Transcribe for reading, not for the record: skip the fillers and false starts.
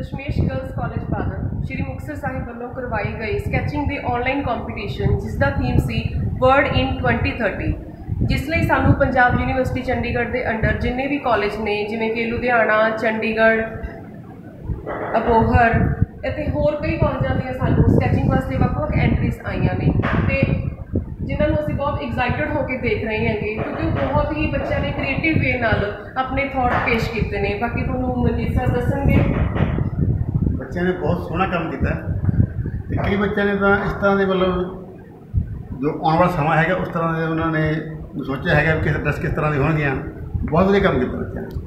Dashmesh girls college Badal Shri Muktsar Sahib ਵੱਲੋਂ ਕਰਵਾਈ ਗਈ ਸਕੈਚਿੰਗ ਦੀ ਆਨਲਾਈਨ ਕੰਪੀਟੀਸ਼ਨ ਜਿਸ ਦਾ ਥੀਮ ਸੀ ਵਰਡ ਇਨ 2030, ਜਿਸ ਲਈ ਸਾਨੂੰ ਪੰਜਾਬ ਯੂਨੀਵਰਸਿਟੀ ਚੰਡੀਗੜ੍ਹ ਦੇ ਅੰਡਰ ਜਿੰਨੇ ਵੀ ਕਾਲਜ ਨੇ ਜਿਵੇਂ ਕਿ ਲੁਧਿਆਣਾ, ਚੰਡੀਗੜ੍ਹ, ਅਬੋਹਰ ਅਤੇ ਹੋਰ ਕਈ ਕਾਲਜਾਂ ਦੀਆਂ ਸਾਨੂੰ ਸਕੈਚਿੰਗ ਵਾਸਤੇ ਵੱਖ-ਵੱਖ ਐਂਟਰੀਜ਼ ਆਈਆਂ ਨੇ ਤੇ ਜਿਨ੍ਹਾਂ ਨੂੰ ਅਸੀਂ ਬਹੁਤ ਐਗਜ਼ਾਈਟਡ ਹੋ ਕੇ ਦੇਖ ਰਹੇ ਹੈਗੇ ਕਿਉਂਕਿ ਬਹੁਤ ਹੀ ਬੱਚਿਆਂ ਨੇ ਕ੍ਰੀਏਟਿਵ ਵੇ ਨਾਲ ਆਪਣੇ ਥੋਟ ਪੇਸ਼ ਕੀਤੇ ਨੇ। ਬਾਕੀ ਤੁਹਾਨੂੰ ਮਨਜੀਤ ਸਰ ਦੱਸਣਗੇ। ਬੱਚਿਆਂ ਨੇ ਬਹੁਤ ਸੋਹਣਾ ਕੰਮ ਕੀਤਾ ਤੇ ਕਈ ਬੱਚਿਆਂ ਨੇ ਤਾਂ ਇਸ ਤਰ੍ਹਾਂ ਦੇ ਮਤਲਬ ਜੋ ਆਉਣ ਵਾਲਾ ਸਮਾਂ ਹੈਗਾ ਉਸ ਤਰ੍ਹਾਂ ਦੇ ਉਹਨਾਂ ਨੇ ਸੋਚਿਆ ਹੈਗਾ ਕਿ ਡਰੈਸ ਕਿਸ ਤਰ੍ਹਾਂ ਦੀ ਹੋਣਗੀਆਂ। ਬਹੁਤ ਵਧੀਆ ਕੰਮ ਕੀਤਾ ਬੱਚਿਆਂ ਨੇ।